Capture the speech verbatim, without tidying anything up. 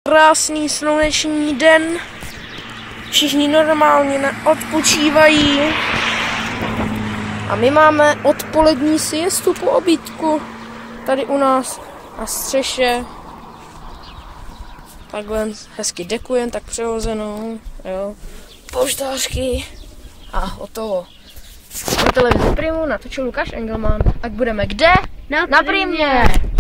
Krásný sluneční den, všichni normálně odpočívají a my máme odpolední siestu po obídku tady u nás na střeše. Takhle hezky dekujeme, tak přehozenou, jo, poštářky a hotovo. Pro televizi Primu natočil Lukáš Engelman. Ať budeme kde? Na, na Primě!